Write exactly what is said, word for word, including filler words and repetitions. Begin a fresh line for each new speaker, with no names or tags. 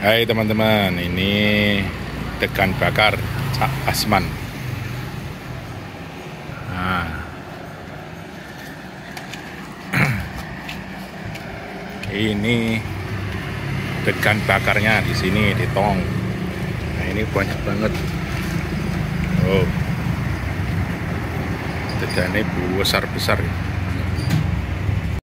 Hai teman-teman, ini degan bakar Cak Asman. Nah, ini degan bakarnya di sini di tong. Nah, ini banyak banget. Oh, degannya besar-besar.